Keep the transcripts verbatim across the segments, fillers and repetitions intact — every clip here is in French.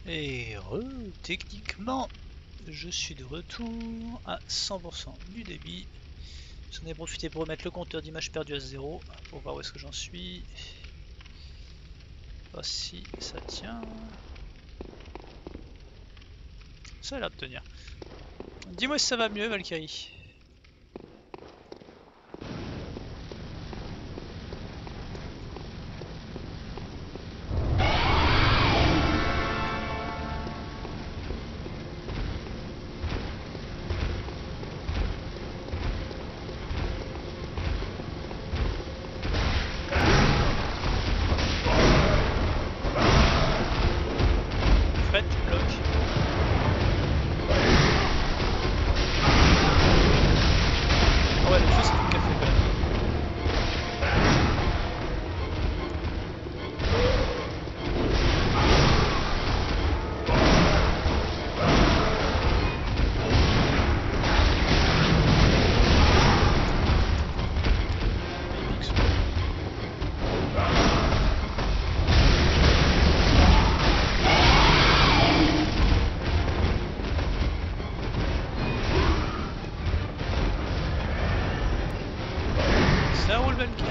Et re, techniquement, je suis de retour à cent pour cent du débit. J'en ai profité pour remettre le compteur d'images perdues à zéro pour voir où est-ce que j'en suis. Pas si ça tient. Ça a l'air de tenir. Dis-moi si ça va mieux, Valkyrie. Ça roule Valkyrie.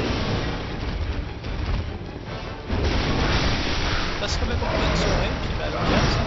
On passe quand même une bonne soirée, puis bah alors là, ça.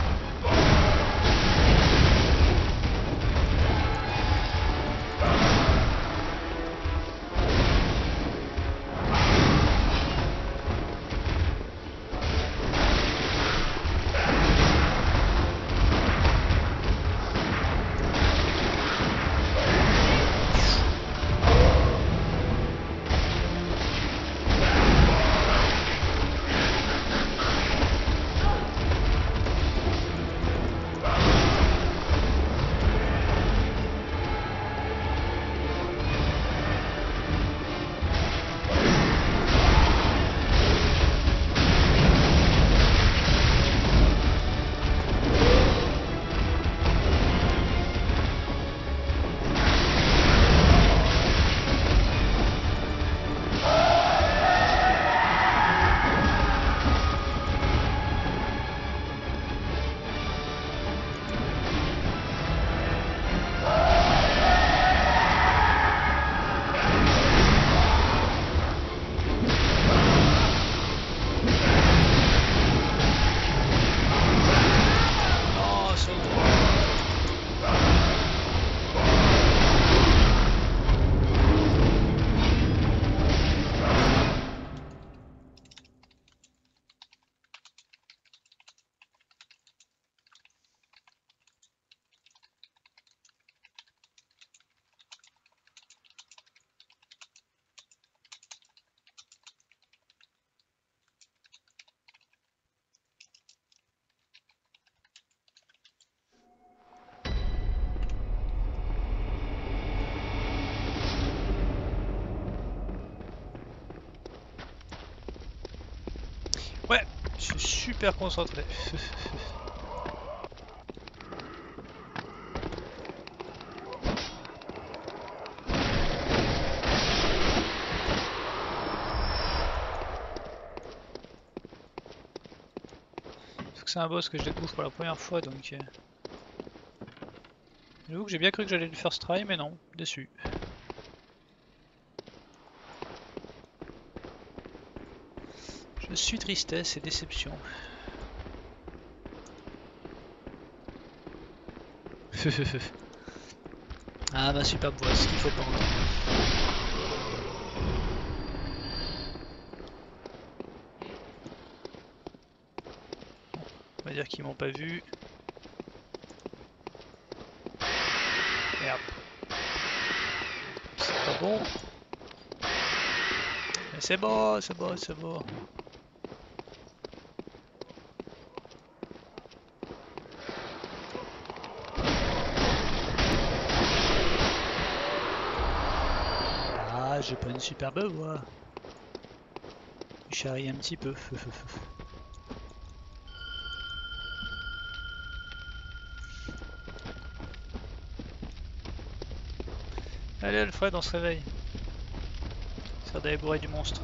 Ouais, je suis super concentré. C'est un boss que je découvre pour la première fois, donc... Euh... J'avoue que j'ai bien cru que j'allais le first try, mais non, déçu. Je suis tristesse et déception. Ah bah super bois, ce qu'il faut pas entendre. On va dire qu'ils m'ont pas vu. Merde. C'est pas bon. Mais c'est bon, c'est bon, c'est bon. Ah, j'ai pas une superbe voix. Je charrie un petit peu. Allez Alfred, on se réveille. Ça d'aller bourrer du monstre.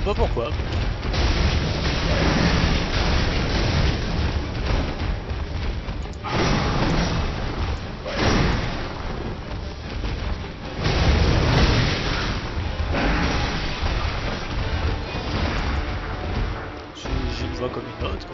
pas pourquoi. J'ai une voix comme une autre.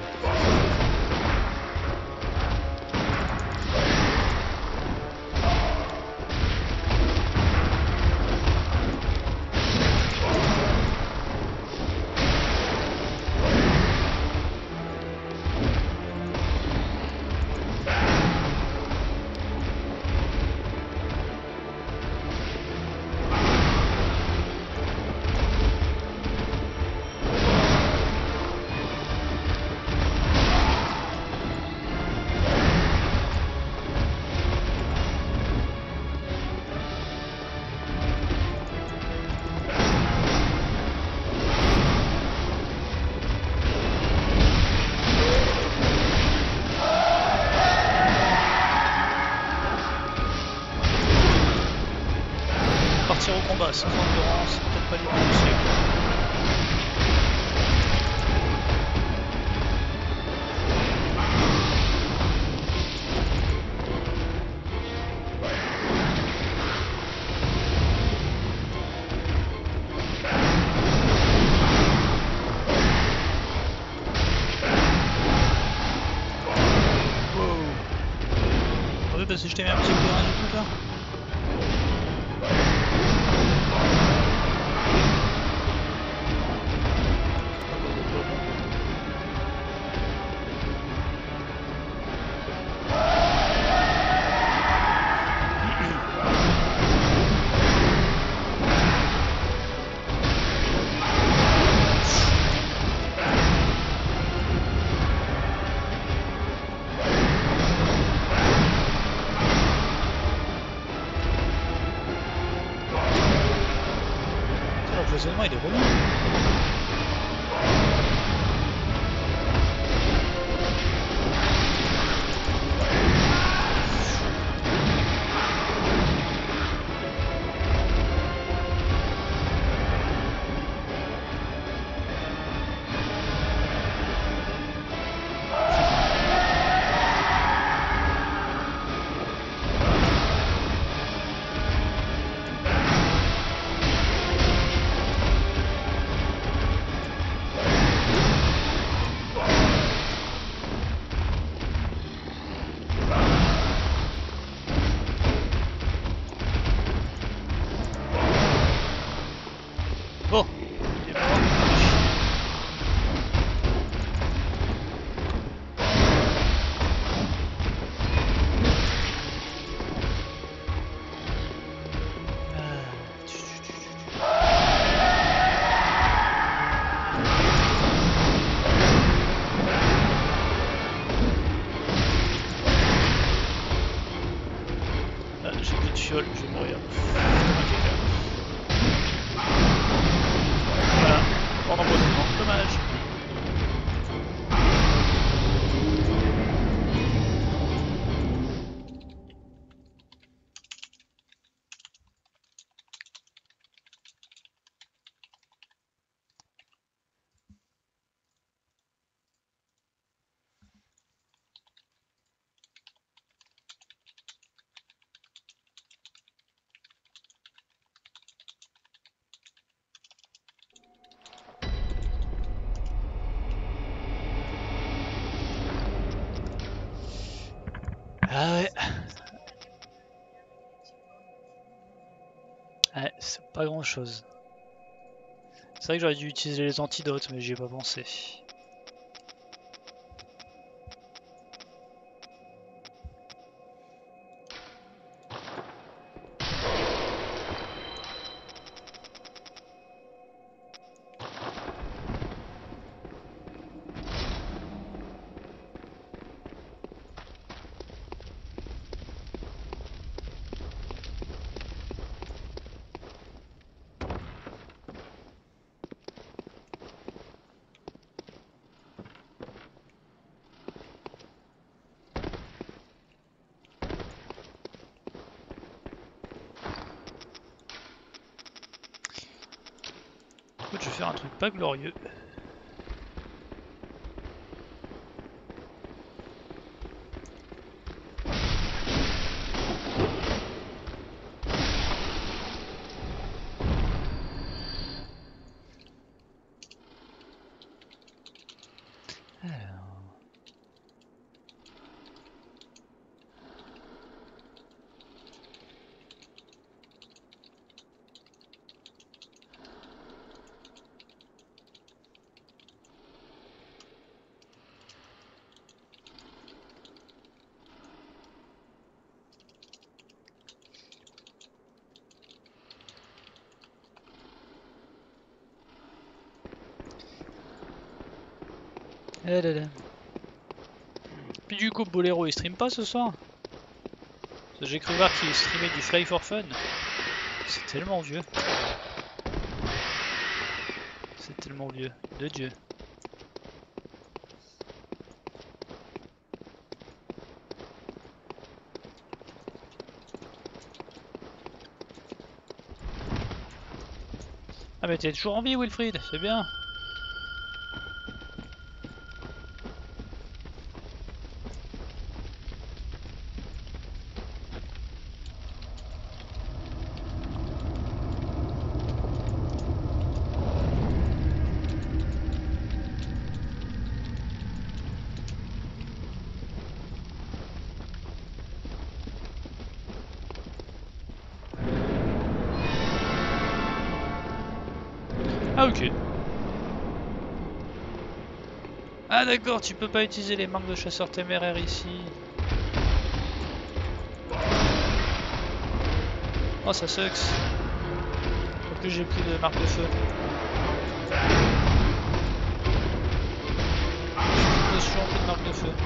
Partir au combat sans endurance, peut-être pas l'idée du siècle. Wow. Oui, parce que je t'ai mis un petit peu rien du tout là. L'empoisonnement il est relou. Bon, il est mort. Ah, j'ai plus de fiole, je vais mourir. Voilà, mort d'empoisonnement, dommage. Ah ouais. Ouais, c'est pas grand chose. C'est vrai que j'aurais dû utiliser les antidotes, mais j'y ai pas pensé. Écoute, je vais faire un truc pas glorieux. Eh là là. Puis du coup, Bolero il stream pas ce soir? J'ai cru voir qu'il streamait du Fly for Fun. C'est tellement vieux. C'est tellement vieux. De Dieu. Ah mais t'es toujours en vie Wilfried, c'est bien. Ah ok. Ah d'accord, tu peux pas utiliser les marques de chasseurs téméraires ici. Oh ça sucks. En plus j'ai plus de marque de feu. Plus de potions, plus de marque de feu.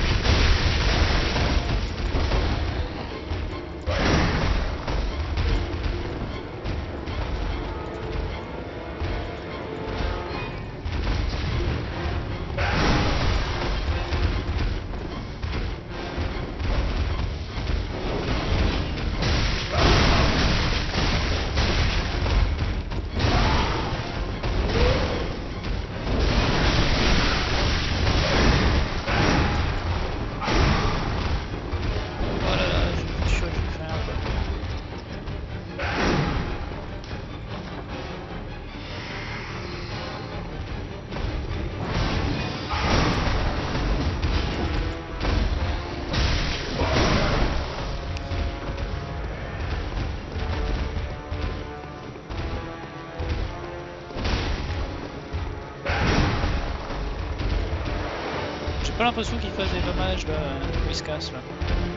J'ai pas l'impression qu'il fasse des dommages là, où il se casse là.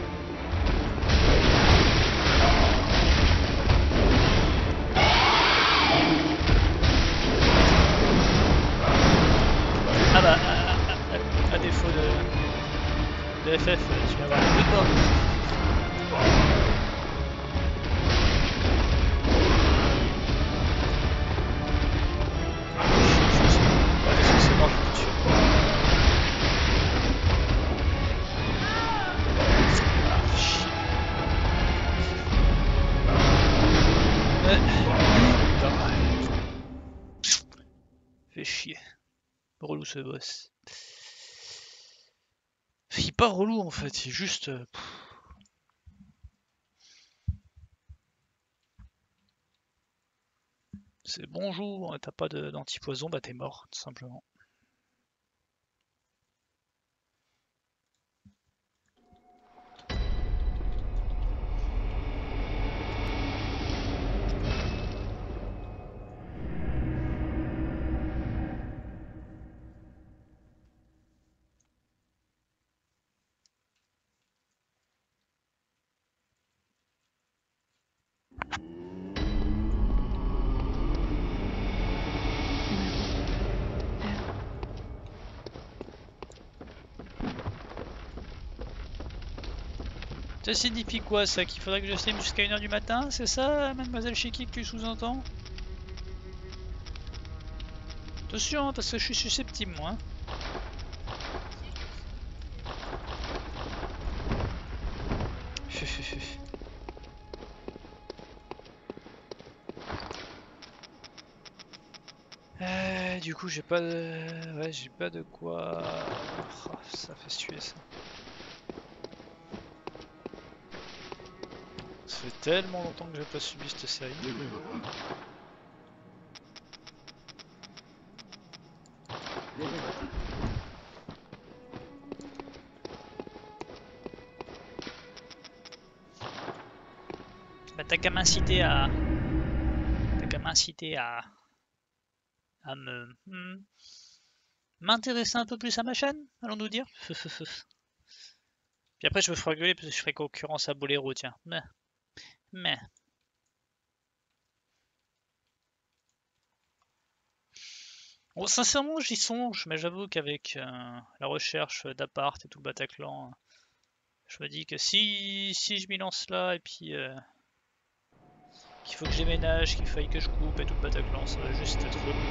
Ah bah, à, à, à, à défaut de, de F F, tu vas avoir un peu de bord. Fait chier. Relou ce boss. Il est pas relou en fait, il est juste... Euh, c'est bonjour, t'as pas d'antipoison, bah t'es mort, tout simplement. Ça signifie quoi ça? Qu'il faudrait que je stream jusqu'à une heure du matin? C'est ça, mademoiselle Shiki, que tu sous-entends? Attention, hein, parce que je suis susceptible moi. Euh, du coup j'ai pas de... Ouais, j'ai pas de quoi... Oh, ça fait suer ça. Ça fait tellement longtemps que j'ai pas subi cette série. Bah t'as qu'à m'inciter à... T'as qu'à m'inciter à... à me... hmm, m'intéresser un peu plus à ma chaîne, allons-nous dire. Puis après je me ferai gueuler parce que je ferai concurrence à Bolero, tiens. Mais... Mais... Bon, sincèrement j'y songe, mais j'avoue qu'avec euh, la recherche d'appart et tout le Bataclan, je me dis que si, si je m'y lance là et puis... Euh, qu'il faut que je déménage, qu'il faille que je coupe et tout le Bataclan, ça va juste être relou.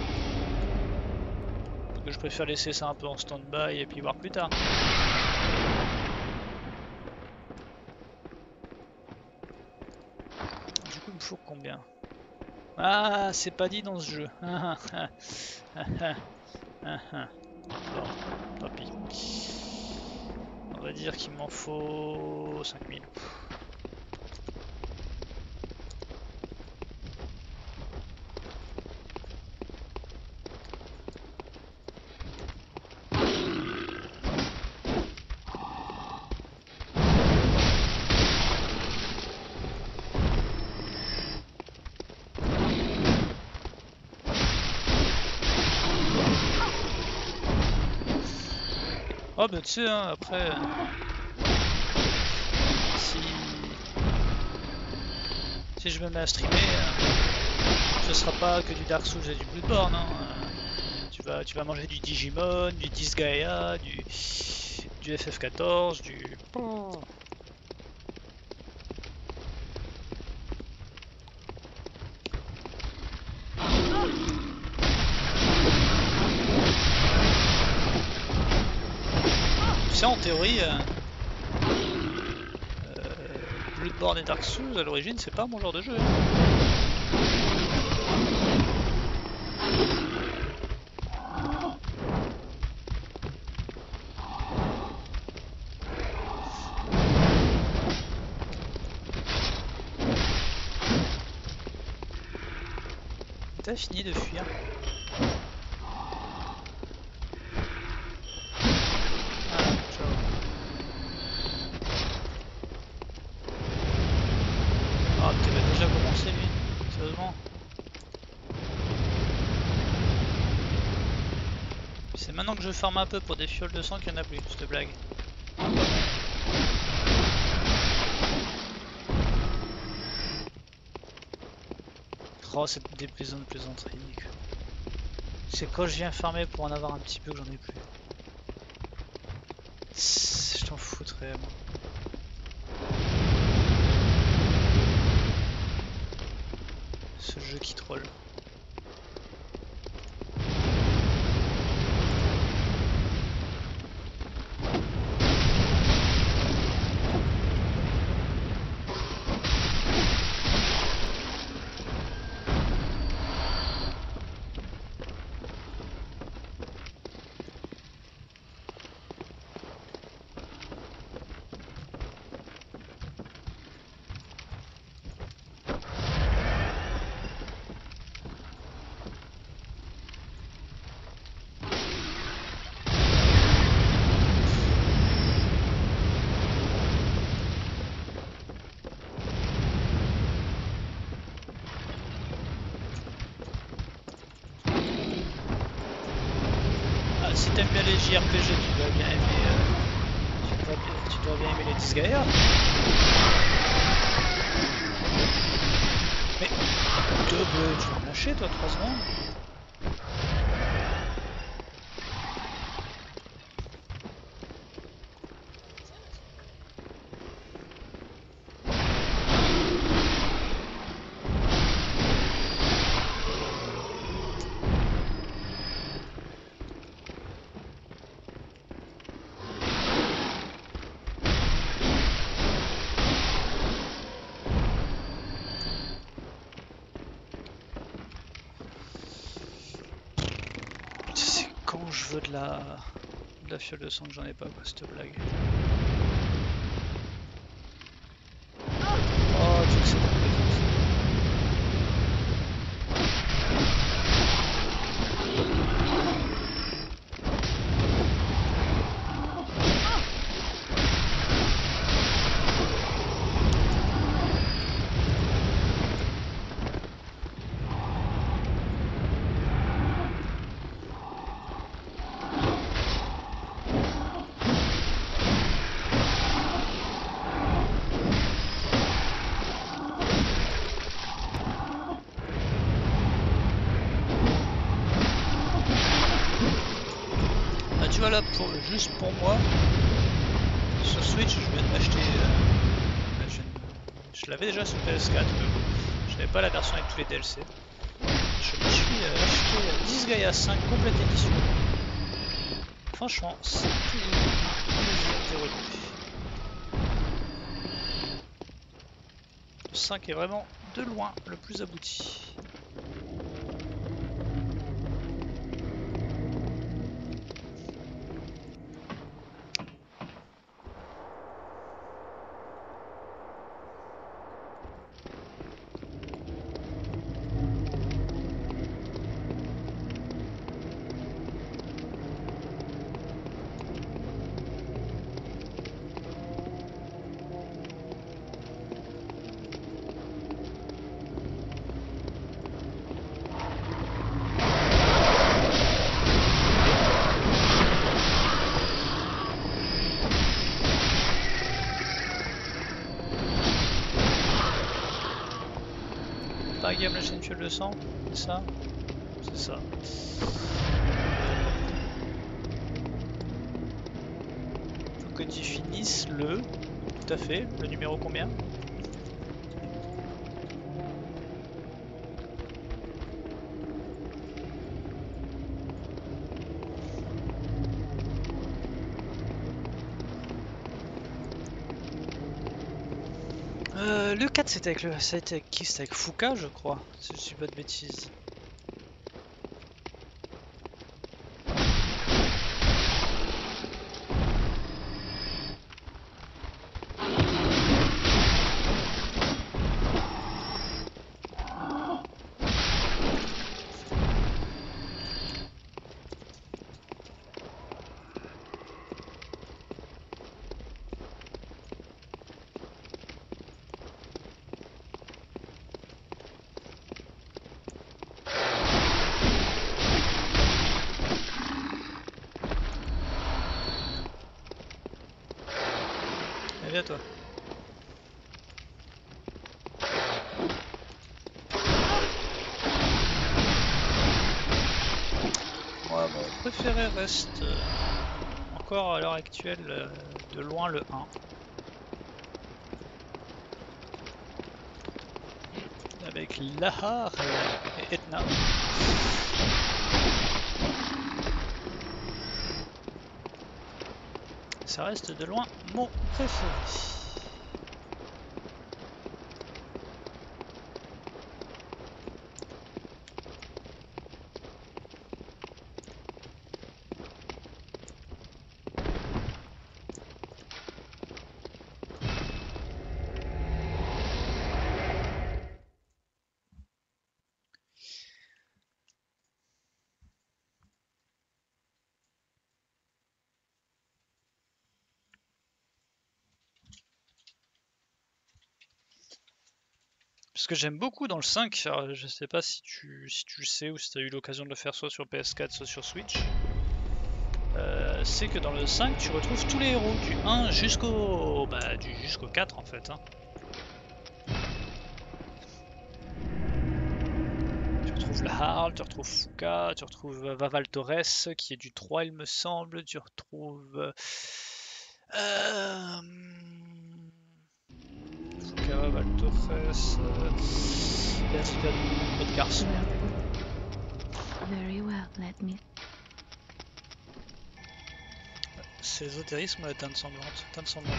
Donc je préfère laisser ça un peu en stand-by et puis voir plus tard. Du coup il me faut combien? Ah, c'est pas dit dans ce jeu. Bon, tant pis. On va dire qu'il m'en faut cinq mille. Oh bah tu sais hein, après si si je me mets à streamer euh, ce sera pas que du Dark Souls et du Bloodborne hein. euh, tu vas tu vas manger du Digimon, du Disgaea, du du F F quatorze, du tu sais en théorie euh, Bloodborne et Dark Souls, à l'origine, c'est pas mon genre de jeu. T'as fini de fuir. Ah, ciao. Ah, tu vas déjà commencer lui, sérieusement. C'est maintenant que je farme un peu pour des fioles de sang qu'il n'y en a plus, cette blague. Oh, cette déplaisante plaisanterie. C'est quand je viens farmer pour en avoir un petit peu que j'en ai plus. Je t'en foutrais, moi. Ce jeu qui troll. Si t'aimes bien les J R P G, tu dois bien aimer, euh, tu, dois, tu dois bien aimer les Disgaea. Mais double, tu vas me lâcher toi, trois secondes. je veux de la, de la fiole de sang que j'en ai pas, quoi, cette blague. Oh, Dieu que c'est pas plaisant. Tu vois là, pour, juste pour moi, sur Switch, je viens de m'acheter. Euh, je, je l'avais déjà sur P S quatre, mais bon, je n'avais pas la version avec tous les D L C. Je me suis euh, acheté Disgaea cinq complète édition. Franchement, c'est toujours plaisir de renouveler. Le cinq est vraiment de loin le plus abouti. Par game la chaîne fiole de sang, c'est ça? C'est ça. Faut que tu finisses le... Tout à fait, le numéro combien? Euh, le quatre c'était avec le. C'était avec qui? C'était avec Fuka je crois, si je suis pas de bêtises. Allez à toi. Moi mon préféré reste euh, encore à l'heure actuelle euh, de loin le un. Avec Lahar et Etna. Ça reste de loin mon préféré. Ce que j'aime beaucoup dans le cinq, alors je sais pas si tu, si tu le sais ou si tu as eu l'occasion de le faire soit sur P S quatre soit sur Switch, euh, c'est que dans le cinq tu retrouves tous les héros du un jusqu'au bah, du, jusqu'au quatre en fait. Hein. Tu retrouves Lahar, tu retrouves Fuka, tu retrouves Vaval Torres qui est du trois il me semble, tu retrouves... Euh... Fuka, Vaval Torres... Euh... Il y a un truc à d'autres garçons. Very well, let me. C'est l'ésotérisme ou la teinte sanglante? Teinte sanglante.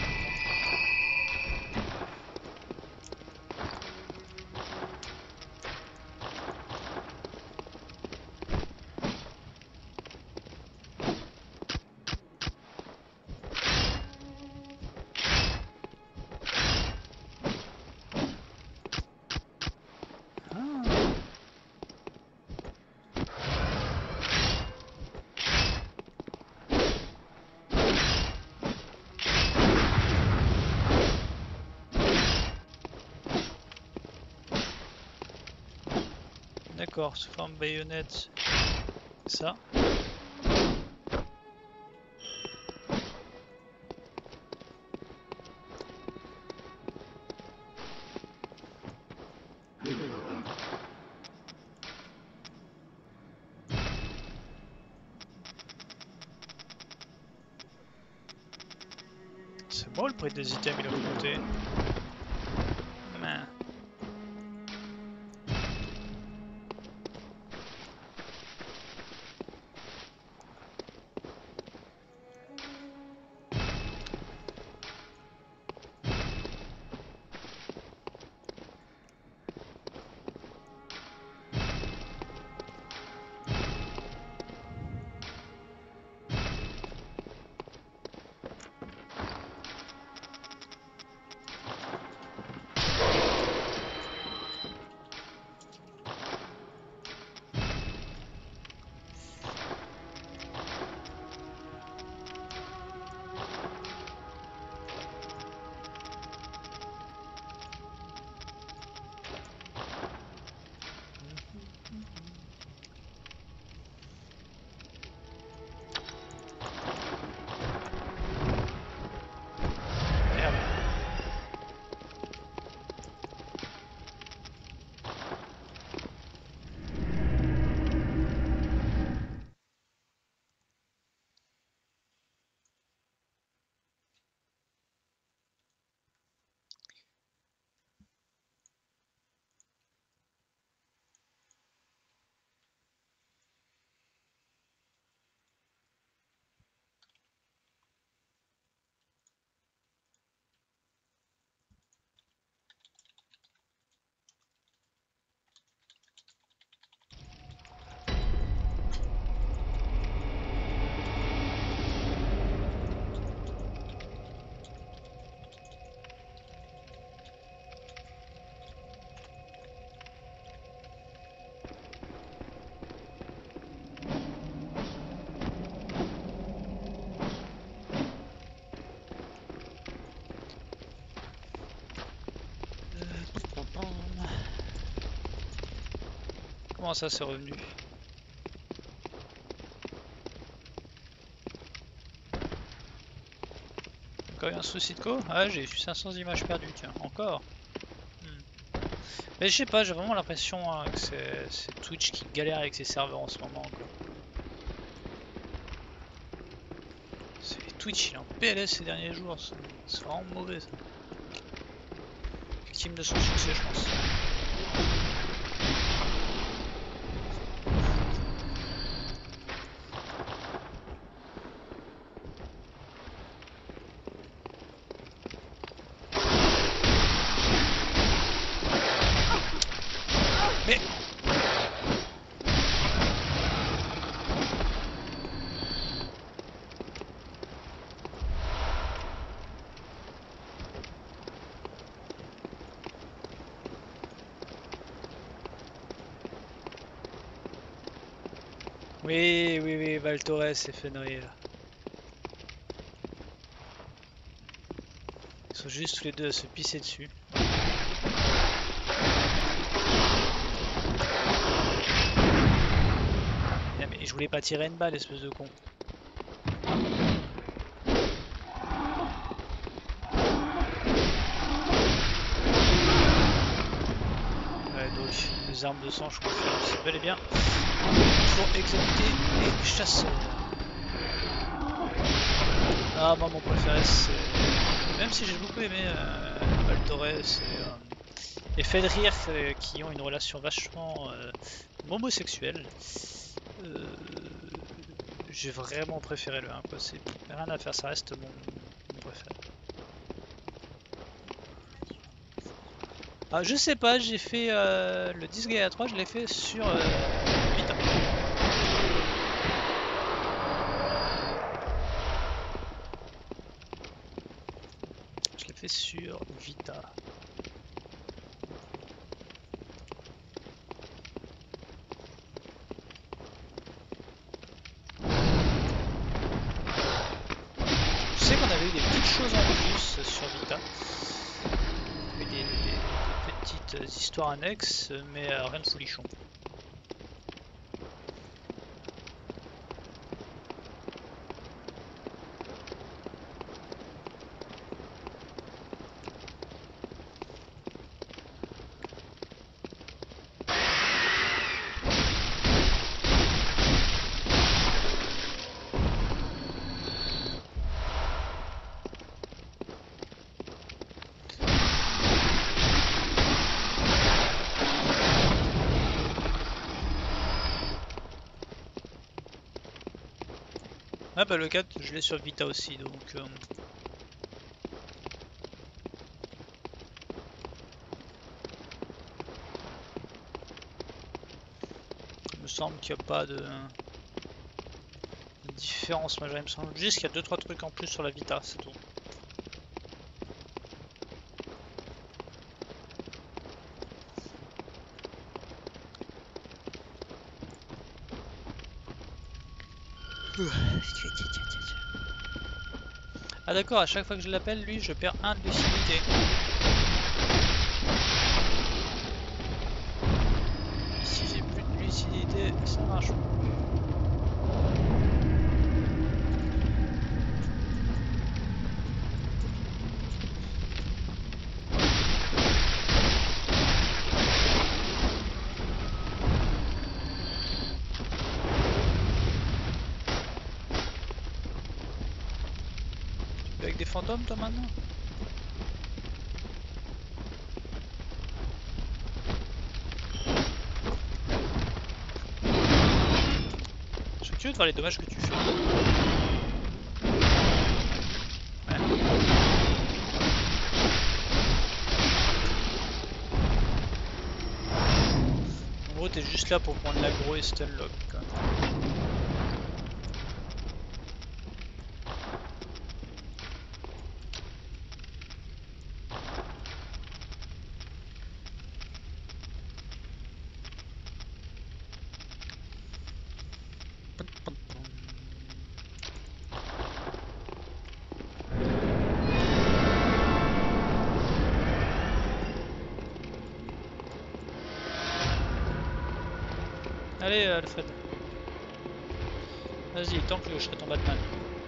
D'accord, sous forme baïonnette. Ça. C'est bon, le prix des items il a augmenté. Mais... Comment ça c'est revenu? Encore eu un souci de co? Ah j'ai eu cinq cents images perdues, tiens, encore. Hmm. Mais je sais pas, j'ai vraiment l'impression hein, que c'est Twitch qui galère avec ses serveurs en ce moment quoi. Twitch il est en P L S ces derniers jours, c'est vraiment mauvais ça. Victime de son succès je pense. Mais oui, oui, oui, Val Torres s'est fait noyer là. Ils sont juste tous les deux à se pisser dessus. Ah, mais je voulais pas tirer une balle, espèce de con. Ouais, donc les armes de sang, je confirme, c'est bel et bien pour exécuter les chasseurs. Ah, moi mon préféré c'est. Même si j'ai beaucoup aimé euh, Val Torres et, euh, et Fenrir euh, qui ont une relation vachement euh, homosexuelle, euh, j'ai vraiment préféré le un quoi, c'est rien à faire, ça reste mon, mon préféré. Ah, je sais pas, j'ai fait euh, le dix Gaia trois, je l'ai fait sur euh, Vita. Je l'ai fait sur Vita. Je sais qu'on avait eu des petites choses en plus sur Vita. Des, des, des petites histoires annexes, mais euh, rien de folichon. bah le quatre je l'ai sur Vita aussi donc... Euh... Il me semble qu'il n'y a pas de... de différence majeure, il me semble juste qu'il y a deux trois trucs en plus sur la Vita, c'est tout. Ah d'accord, à chaque fois que je l'appelle, lui, je perds un de lucidité. Et si j'ai plus de lucidité, ça marche. Avec des fantômes toi maintenant? Je suis curieux de voir les dommages que tu fais. Ouais. En gros t'es juste là pour prendre l'aggro et stunlock quoi. Allez Alfred. Vas-y, tant que je serai ton Batman.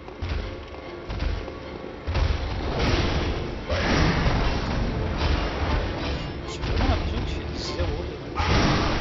J'ai vraiment l'impression qu'il fait zéro de dommage.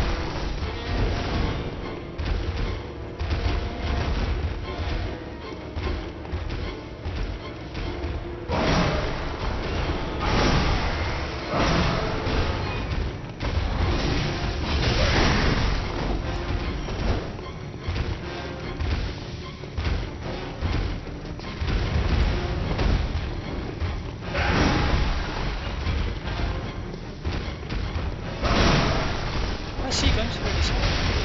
Ah si, quand même, c'est pas descendre.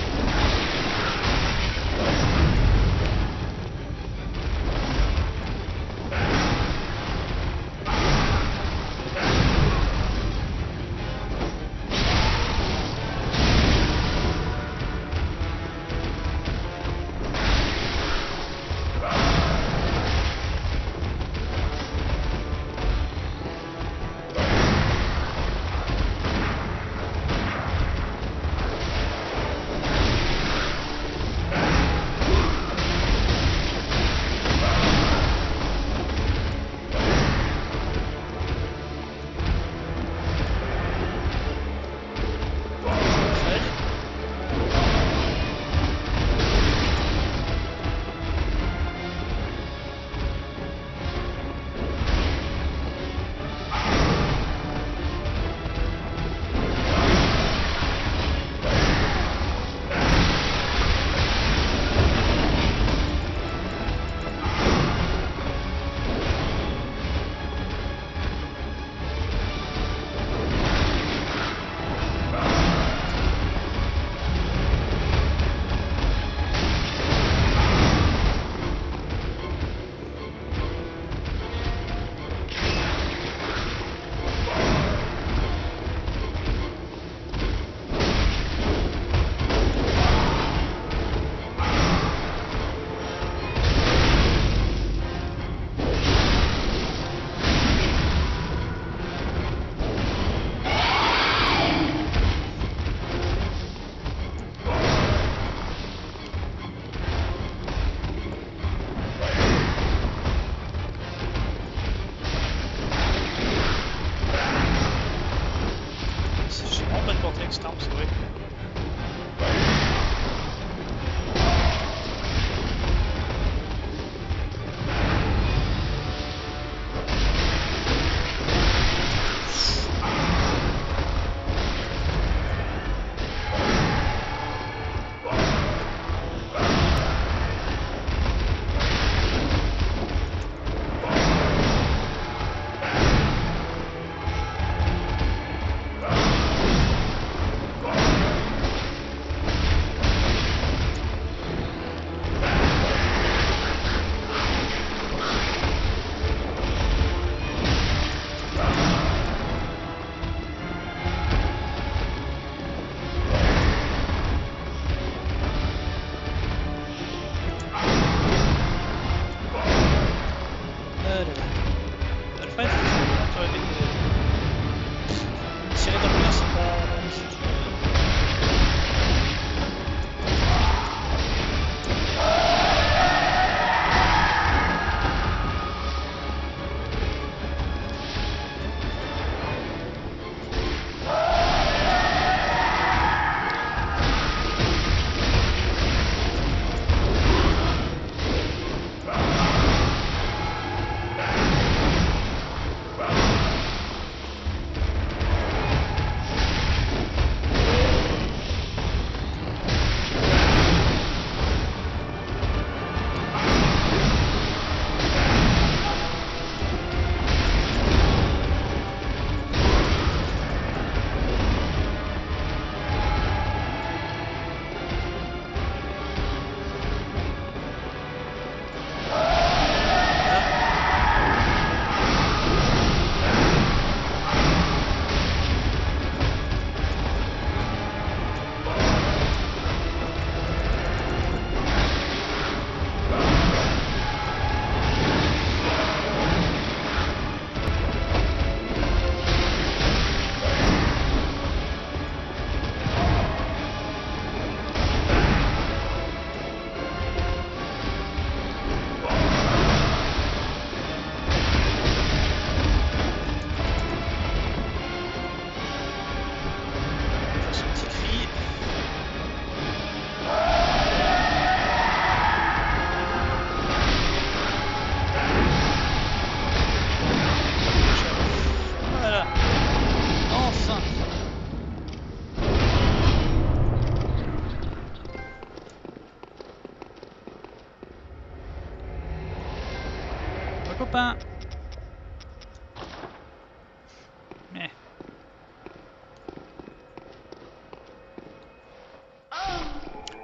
J'ai vraiment pas de portée avec cette arme, c'est vrai.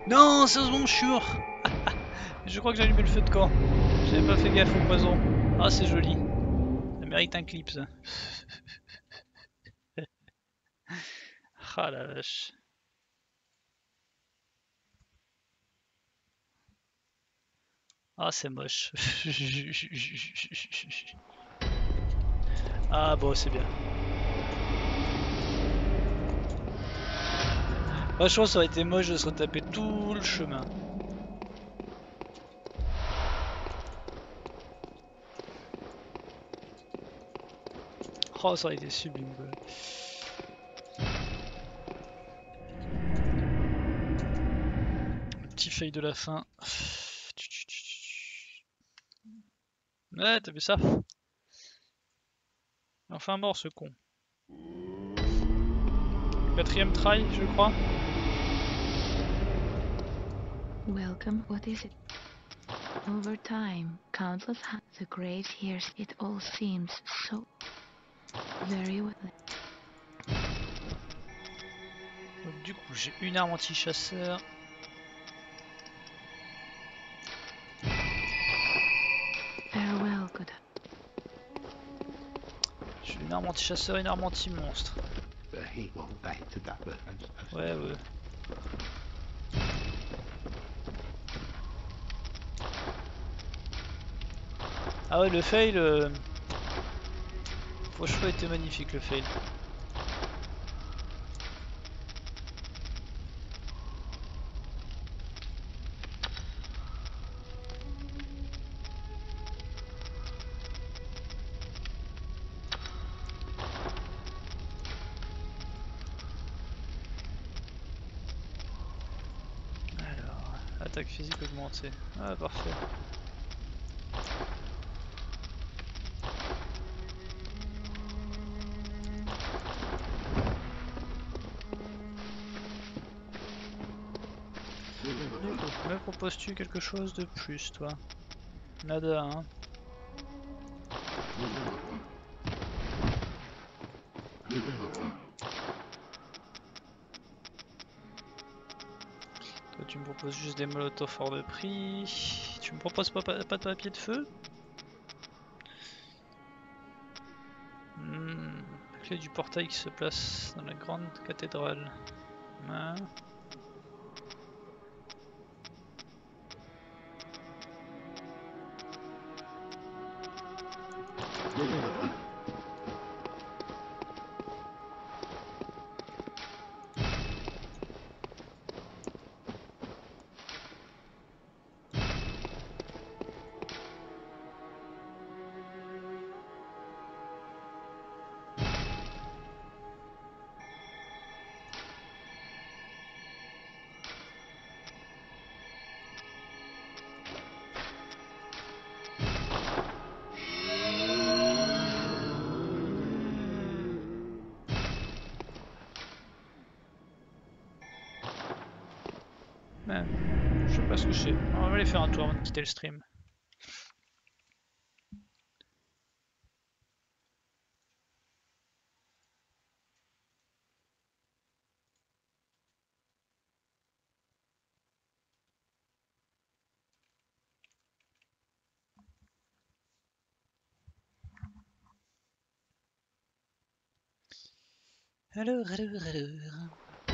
Non, sérieusement, je suis mort. Je crois que j'ai allumé le feu de camp. J'avais pas fait gaffe au poison. Ah, c'est joli. Ça mérite un clip, ça. Ah la vache. Ah, c'est moche. Ah bon, c'est bien. Franchement, ça aurait été moche de se retaper tout le chemin. Oh, ça aurait été sublime, quoi. Le petit feuille de la fin. Ouais, t'as vu ça? Enfin mort, ce con. Quatrième try, je crois. Welcome, what is it? Over time, countless hands, the graves here, it all seems so very well. Donc du coup, j'ai une arme anti-chasseur. Farewell, good. J'ai une arme anti-chasseur et une arme anti-monstre. Ouais, ouais. Ah ouais, le fail... Euh... Franchement, était magnifique, le fail. Alors, attaque physique augmentée. Ah, parfait. Me proposes-tu quelque chose de plus, toi? Nada, hein. Toi, tu me proposes juste des molotovs hors de prix. Tu me proposes pas, pas, pas de papier de feu? hmm. Clé du portail qui se place dans la grande cathédrale. Hein. Ben, je sais pas ce que c'est. On va aller faire un tour avant de quitter le stream. Alors, alors, alors...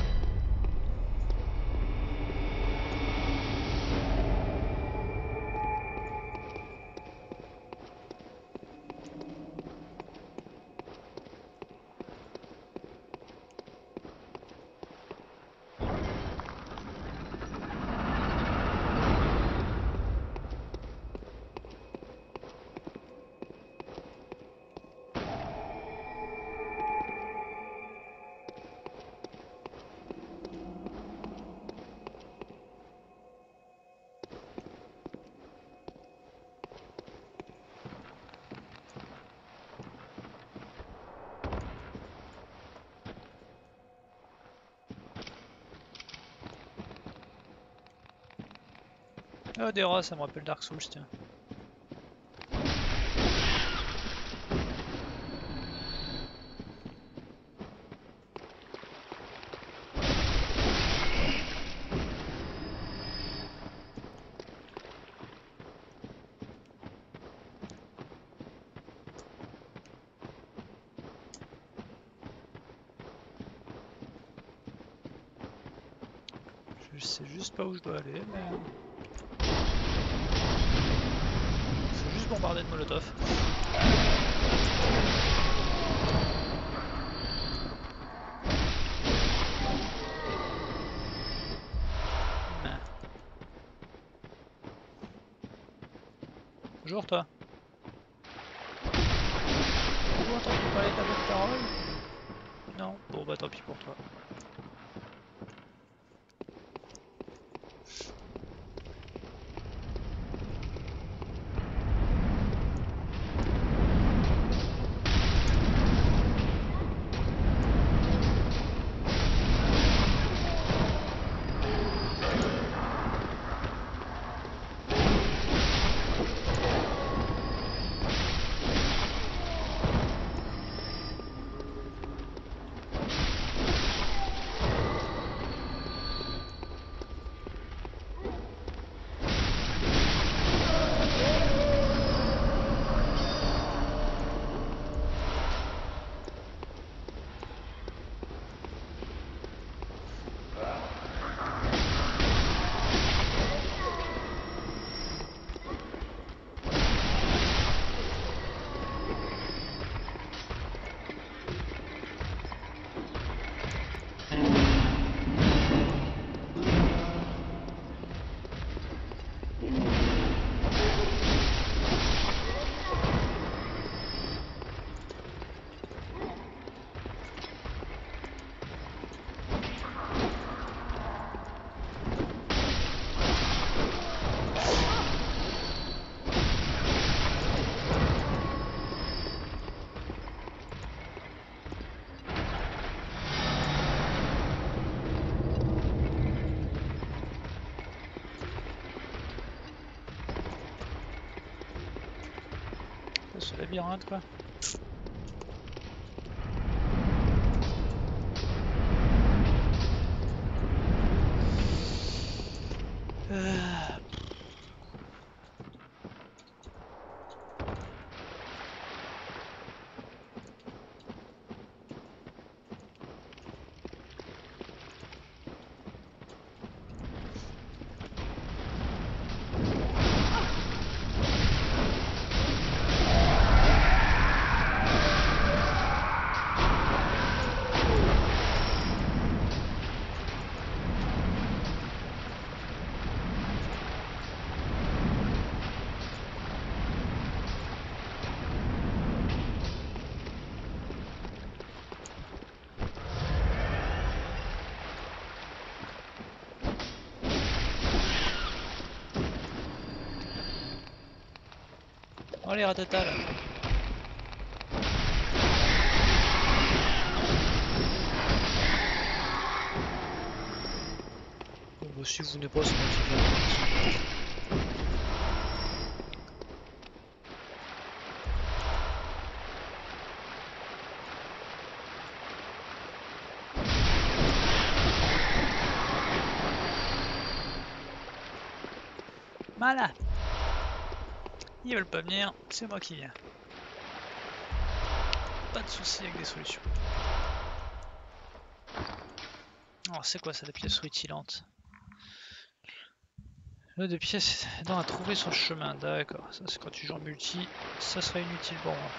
Oh, des rats, ça me rappelle Dark Souls, tiens. Je sais juste pas où je dois aller, mais... Faut juste bombarder de molotov. Mais... Bonjour toi. Avez-vous entendu parler de la bonne parole? Non? Bon bah tant pis pour toi. Ce labyrinthe quoi. Euh... Oh les ratata là. Bon bah si vous venez pas, c'est moi qui viens. Voilà. Ils veulent pas venir, c'est moi qui viens. Pas de soucis avec des solutions. Alors c'est quoi ça, des pièces rutilantes? Là, des pièces aidant à trouver son chemin, d'accord. Ça c'est quand tu joues en multi, ça serait inutile pour moi.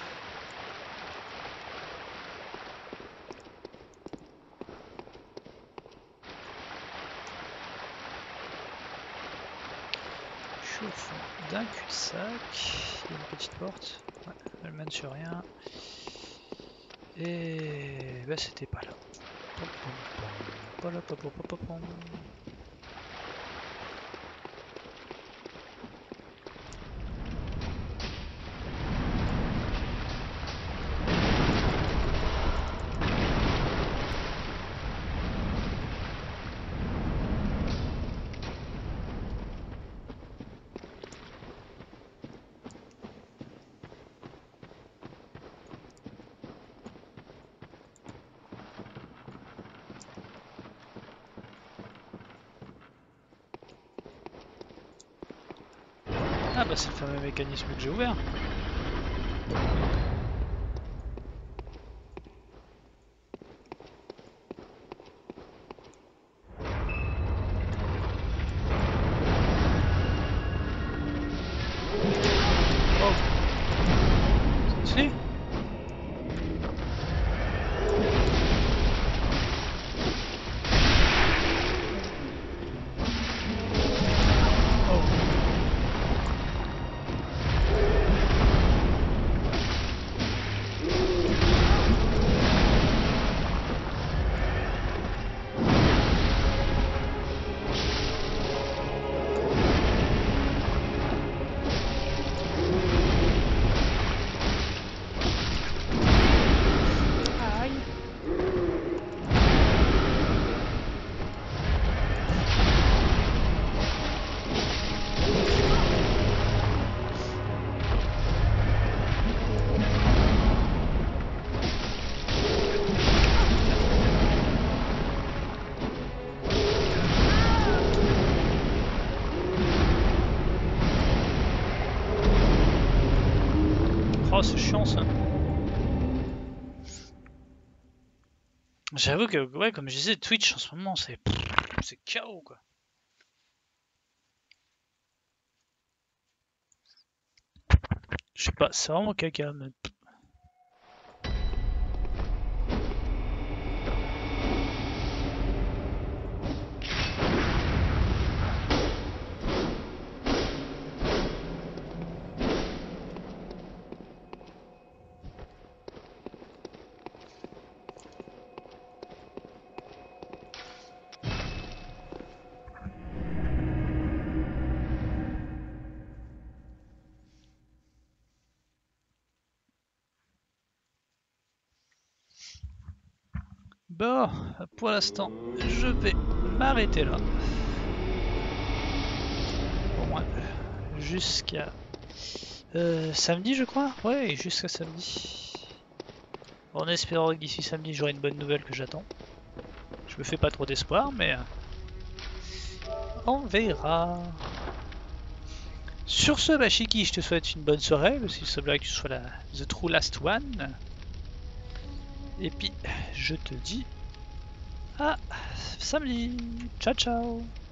Je suis au fond d'un cul-de-sac. Il y a une petite porte. Ouais, elle mène sur rien. Et bah c'était pas là. Pom, pom, pom. Pas là, pom, pom, pom, pom. Ah bah c'est le fameux mécanisme que j'ai ouvert. Oh, c'est chiant ça. J'avoue que, ouais, comme je disais, Twitch en ce moment, c'est c'est chaos quoi. Je sais pas, c'est vraiment caca. Mais... Bon, pour l'instant, je vais m'arrêter là. Au moins, jusqu'à euh, samedi, je crois. Ouais, jusqu'à samedi. En espérant que d'ici samedi, j'aurai une bonne nouvelle que j'attends. Je me fais pas trop d'espoir, mais on verra. Sur ce, bah Shiki, je te souhaite une bonne soirée, parce qu'il semblerait que tu sois la the true last one. Et puis, je te dis à samedi. Ciao, ciao.